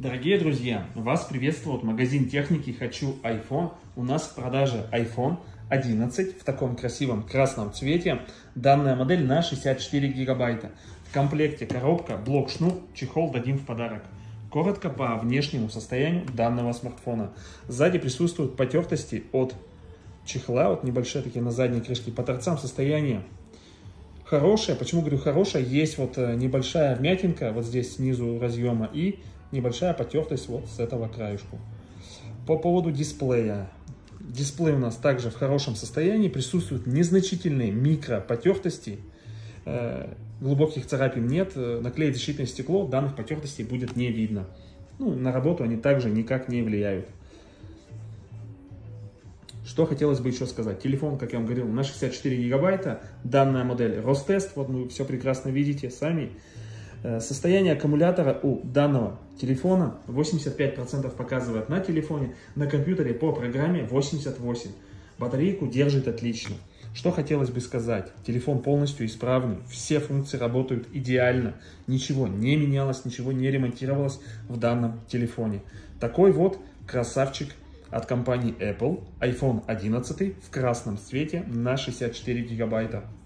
Дорогие друзья, вас приветствует магазин техники «Хочу iPhone». У нас в продаже iPhone 11 в таком красивом красном цвете. Данная модель на 64 гигабайта. В комплекте коробка, блок-шнур, чехол дадим в подарок. Коротко по внешнему состоянию данного смартфона. Сзади присутствуют потертости от чехла, вот небольшие такие на задней крышке. По торцам состояние хорошее. Почему говорю хорошее? Есть вот небольшая вмятинка вот здесь снизу разъема и небольшая потертость вот с этого краешку. По поводу дисплея. Дисплей у нас также в хорошем состоянии. Присутствуют незначительные микропотертости. Глубоких царапин нет. Наклеить защитное стекло, данных потертостей будет не видно. Ну, на работу они также никак не влияют. Что хотелось бы еще сказать. Телефон, как я вам говорил, на 64 гигабайта. Данная модель Ростест. Вот вы все прекрасно видите сами. Состояние аккумулятора у данного телефона 85% показывает на телефоне, на компьютере по программе 88%. Батарейку держит отлично. Что хотелось бы сказать. Телефон полностью исправный, все функции работают идеально. Ничего не менялось, ничего не ремонтировалось в данном телефоне. Такой вот красавчик от компании Apple, iPhone 11 в красном цвете на 64 гигабайта.